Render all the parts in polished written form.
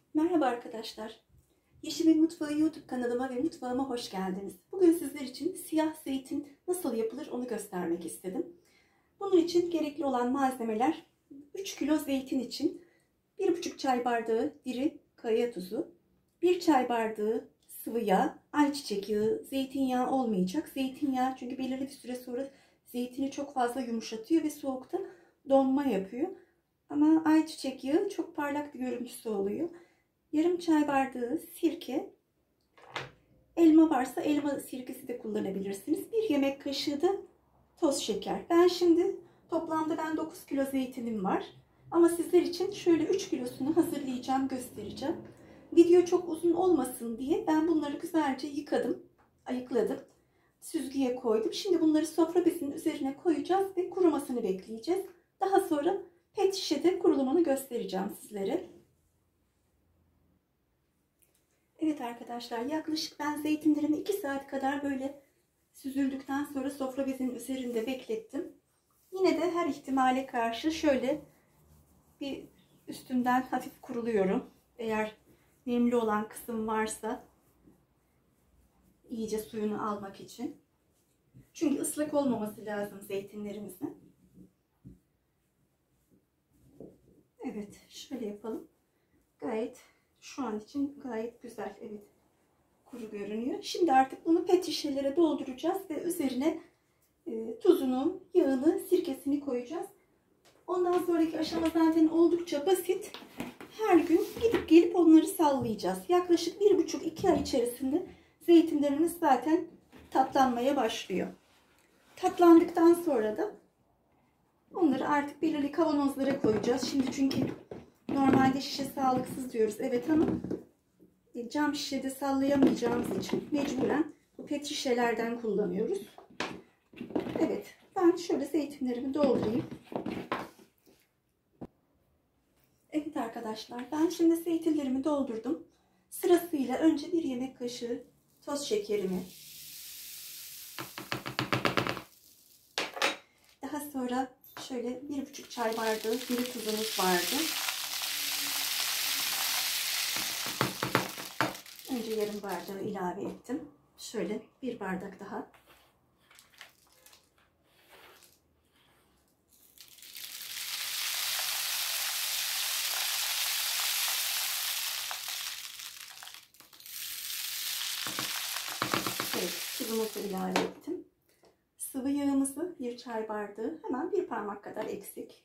Merhaba arkadaşlar. Yeşim'in Mutfağı YouTube kanalıma ve mutfağıma hoş geldiniz. Bugün sizler için siyah zeytin nasıl yapılır onu göstermek istedim. Bunun için gerekli olan malzemeler 3 kilo zeytin için 1,5 çay bardağı diri kaya tuzu, 1 çay bardağı sıvı yağ, ayçiçek yağı, zeytinyağı olmayacak. Zeytinyağı çünkü belirli bir süre sonra zeytini çok fazla yumuşatıyor ve soğukta donma yapıyor. Ama ayçiçek yağı çok parlak bir görüntüsü oluyor. Yarım çay bardağı sirke, elma varsa elma sirkesi de kullanabilirsiniz. 1 yemek kaşığı da toz şeker. Ben şimdi toplamda 9 kilo zeytinim var. Ama sizler için şöyle 3 kilosunu hazırlayacağım, göstereceğim. Video çok uzun olmasın diye ben bunları güzelce yıkadım, ayıkladım. Süzgüye koydum. Şimdi bunları sofra bezinin üzerine koyacağız ve kurumasını bekleyeceğiz. Daha sonra pet şişede kurulumunu göstereceğim sizlere. Evet arkadaşlar, yaklaşık ben zeytinlerimi 2 saat kadar böyle süzüldükten sonra sofra bezinin üzerinde beklettim. Yine de her ihtimale karşı şöyle bir üstünden hafif kuruluyorum. Eğer nemli olan kısım varsa iyice suyunu almak için. Çünkü ıslak olmaması lazım zeytinlerimizin. Evet, şöyle yapalım. Şu an için gayet güzel. Evet, kuru görünüyor. Şimdi artık bunu pet şişelere dolduracağız ve üzerine tuzunu, yağını, sirkesini koyacağız. Ondan sonraki aşama zaten oldukça basit. Her gün gidip gelip onları sallayacağız. Yaklaşık 1,5-2 ay içerisinde zeytinlerimiz zaten tatlanmaya başlıyor. Tatlandıktan sonra da onları artık belirli kavanozlara koyacağız. Şimdi çünkü normalde şişe sağlıksız diyoruz. Evet, ama cam şişede sallayamayacağımız için mecburen bu pet şişelerden kullanıyoruz. Evet, ben şöyle zeytinlerimi doldurayım. Evet arkadaşlar, ben şimdi zeytinlerimi doldurdum. Sırasıyla önce 1 yemek kaşığı toz şekerimi, daha sonra şöyle 1,5 çay bardağı diri tuzumuz vardı. Önce yarım bardağı ilave ettim. Şöyle 1 bardak daha. Evet, tuzumuzu ilave ettim. Sıvı yağımızı 1 çay bardağı, hemen 1 parmak kadar eksik.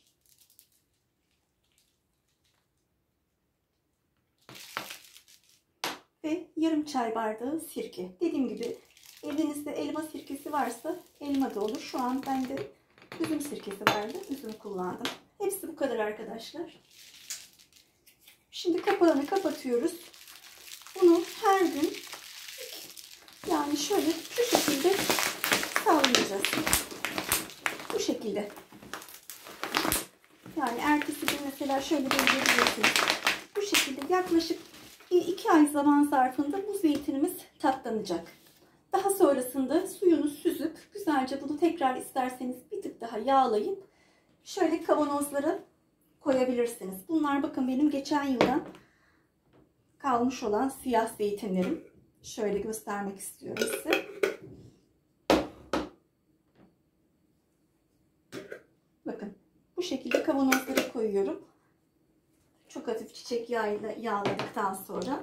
Ve yarım çay bardağı sirke. Dediğim gibi evinizde elma sirkesi varsa elma da olur. Şu an bende üzüm sirkesi vardı. Üzüm kullandım. Hepsi bu kadar arkadaşlar. Şimdi kapağını kapatıyoruz. Bunu her gün yani şöyle şu şekilde sallayacağız. Bu şekilde. Yani ertesi gün mesela şöyle belirleyebilirsiniz. Bu şekilde yaklaşık 2 ay zaman zarfında bu zeytinimiz tatlanacak. Daha sonrasında suyunu süzüp güzelce bunu tekrar isterseniz bir tık daha yağlayıp şöyle kavanozlara koyabilirsiniz. Bunlar bakın benim geçen yıldan kalmış olan siyah zeytinlerim. Şöyle göstermek istiyorum size. Bakın bu şekilde kavanozlara koyuyorum. Çok hafif çiçek yağıyla yağladıktan sonra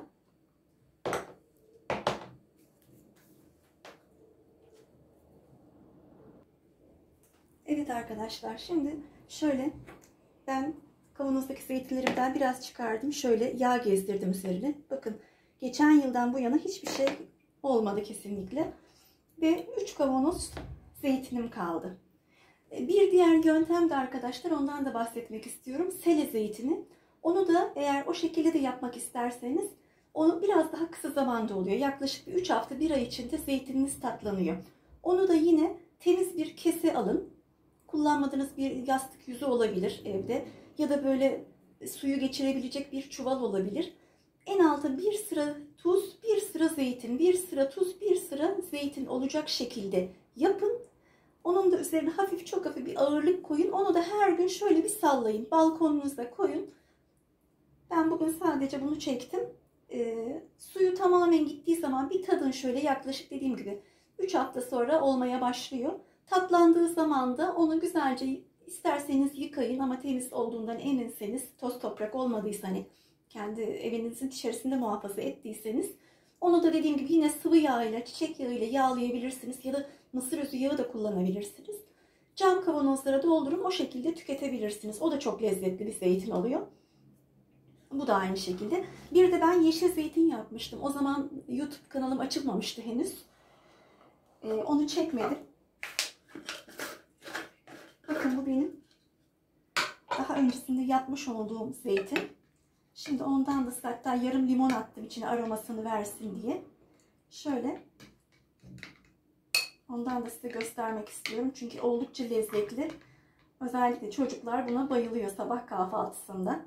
evet arkadaşlar, şimdi şöyle ben kavanozdaki zeytinlerimden biraz çıkardım. Şöyle yağ gezdirdim üzerine. Bakın geçen yıldan bu yana hiçbir şey olmadı kesinlikle. Ve 3 kavanoz zeytinim kaldı. Bir diğer yöntem de arkadaşlar, ondan da bahsetmek istiyorum. Sele zeytini. Onu da eğer o şekilde de yapmak isterseniz onu biraz daha kısa zamanda oluyor. Yaklaşık 3 hafta 1 ay içinde zeytininiz tatlanıyor. Onu da yine temiz bir kese alın. Kullanmadığınız bir yastık yüzü olabilir evde. Ya da böyle suyu geçirebilecek bir çuval olabilir. En alta 1 sıra tuz, 1 sıra zeytin, 1 sıra tuz, 1 sıra zeytin olacak şekilde yapın. Onun da üzerine hafif, çok hafif bir ağırlık koyun. Onu da her gün şöyle bir sallayın. Balkonunuzda koyun. Ben bugün sadece bunu çektim. Suyu tamamen gittiği zaman bir tadın şöyle, yaklaşık dediğim gibi 3 hafta sonra olmaya başlıyor. Tatlandığı zaman da onu güzelce isterseniz yıkayın ama temiz olduğundan eminseniz, toz toprak olmadıysa, hani kendi evinizin içerisinde muhafaza ettiyseniz, onu da dediğim gibi yine sıvı yağ ile, çiçek yağı ile yağlayabilirsiniz ya da mısır özü yağı da kullanabilirsiniz. Cam kavanozlara doldurup o şekilde tüketebilirsiniz. O da çok lezzetli bir zeytin oluyor. Bu da aynı şekilde. Bir de ben yeşil zeytin yapmıştım. O zaman YouTube kanalım açılmamıştı henüz. Onu çekmedim. Bakın bu benim daha öncesinde yapmış olduğum zeytin. Şimdi ondan da hatta yarım limon attım içine aromasını versin diye. Şöyle. Ondan da size göstermek istiyorum. Çünkü oldukça lezzetli. Özellikle çocuklar buna bayılıyor sabah kahvaltısında.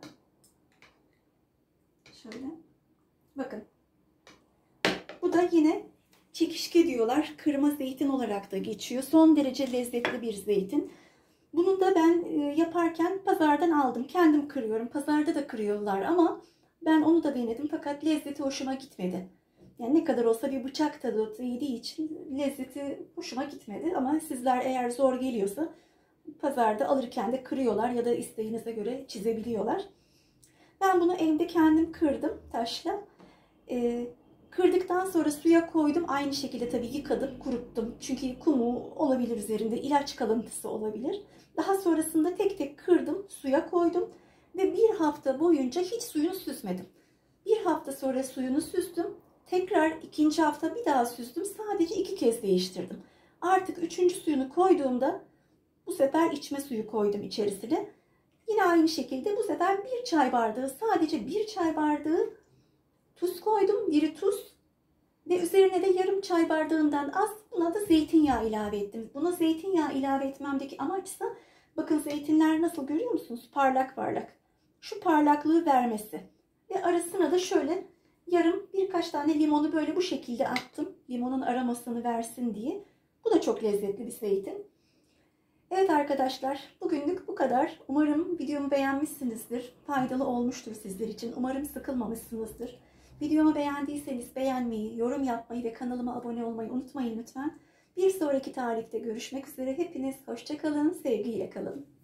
Şöyle. Bakın. Bu da yine çekişke diyorlar. Kırma zeytin olarak da geçiyor. Son derece lezzetli bir zeytin. Bunu da ben yaparken pazardan aldım. Kendim kırıyorum. Pazarda da kırıyorlar ama ben onu da denedim. Fakat lezzeti hoşuma gitmedi. Yani ne kadar olsa bir bıçak tadı yediği için lezzeti hoşuma gitmedi. Ama sizler eğer zor geliyorsa pazarda alırken de kırıyorlar ya da isteğinize göre çizebiliyorlar. Ben bunu evde kendim kırdım taşla. Kırdıktan sonra suya koydum. Aynı şekilde tabii yıkadım, kuruttum. Çünkü kumu olabilir üzerinde, ilaç kalıntısı olabilir. Daha sonrasında tek tek kırdım, suya koydum. Ve bir hafta boyunca hiç suyunu süzmedim. Bir hafta sonra suyunu süzdüm. Tekrar ikinci hafta bir daha süzdüm. Sadece 2 kez değiştirdim. Artık 3. suyunu koyduğumda bu sefer içme suyu koydum içerisine. Yine aynı şekilde bu sefer 1 çay bardağı, sadece 1 çay bardağı tuz koydum. Biri tuz ve üzerine de yarım çay bardağından az, buna da zeytinyağı ilave ettim. Buna zeytinyağı ilave etmemdeki amaçsa, bakın zeytinler nasıl, görüyor musunuz? Parlak parlak. Şu parlaklığı vermesi. Ve arasına da şöyle birkaç tane limonu böyle bu şekilde attım. Limonun aromasını versin diye. Bu da çok lezzetli bir zeytin. Evet arkadaşlar, bugünlük bu kadar. Umarım videomu beğenmişsinizdir. Faydalı olmuştur sizler için. Umarım sıkılmamışsınızdır. Videomu beğendiyseniz beğenmeyi, yorum yapmayı ve kanalıma abone olmayı unutmayın lütfen. Bir sonraki tarihte görüşmek üzere. Hepiniz hoşça kalın, sevgiyle kalın.